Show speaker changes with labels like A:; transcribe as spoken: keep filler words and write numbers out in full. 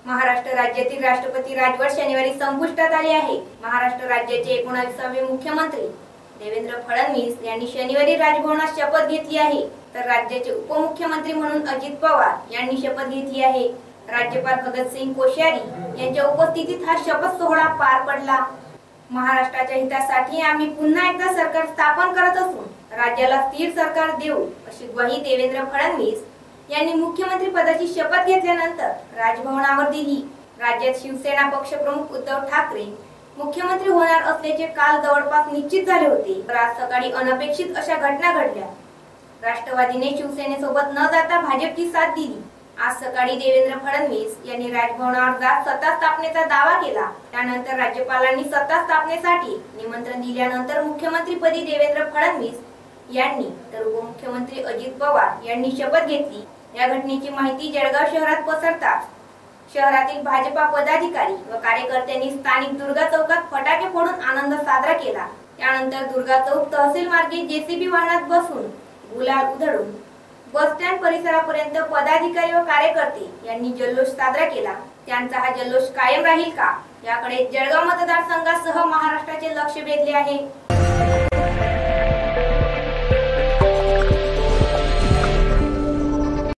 A: महाराष्ट्र राज्यातील राष्ट्रपती राजवट शनिवारी संपुष्टात आली आहे। महाराष्ट्र राज्याचे एकोणविसावे मुख्यमंत्री देवेंद्र फडणवीस यांनी शनिवारी राजभवनात शपथ घेतली आहे, तर राज्याचे उपमुख्यमंत्री म्हणून अजित पवार यांनी शपथ घेतली आहे। राज्यपाल भगतसिंग कोश्यारी यांच्या उपस्थितीत हा शपथ सोहळा पार पडला। महाराष्ट्राच्या हितासाठी आम्ही पुन्हा एकदा सरकार स्थापन करत असून राज्याला स्थिर सरकार देऊ अशी ग्वाही देवेंद्र फडणवीस यांनी मुख्यमंत्री पदाची शपथ घेतल्यानंतर राजभवनावर दिली। राज्यात शिवसेना पक्षप्रमुख उद्धव ठाकरे मुख्यमंत्री होणार असल्याचे काल जवळपास निश्चित झाले होते, तर आज सकाळी अनपेक्षित अशा घटना घडल्या। राष्ट्रवादीने शिवसेनेसोबत न जाता भाजपची साथ दिली। आज सकाळी देवेंद्र फडणवीस यांनी राजभवनावर जात सत्ता स्थापनेचा दावा केला। त्यानंतर राज्यपालांनी सत्ता स्थापनेसाठी निमंत्रण दिल्यानंतर मुख्यमंत्रीपदी देवेंद्र फडणवीस यांनी तर उपमुख्यमंत्री अजित पवार यांनी शपथ घेतली। या घटनेची माहिती जळगाव शहरात पसरताच शहरातील भाजपा पदाधिकारी व कार्यकर्त्यांनी स्थानिक दुर्गा चौकात फटाके फोडून आनंद साजरा केला। त्यानंतर दुर्गा चौक तहसील मार्गे जेसीबी वाहनात बसून गुलाल उधळून बस स्टँड परिसरापर्यंत पदाधिकारी व कार्यकर्ते यांनी जल्लोष साजरा केला। त्यांचा हा जल्लोष कायम राहील का, याकडे जळगाव मतदारसंघासह महाराष्ट्राचे लक्ष वेधले आहे।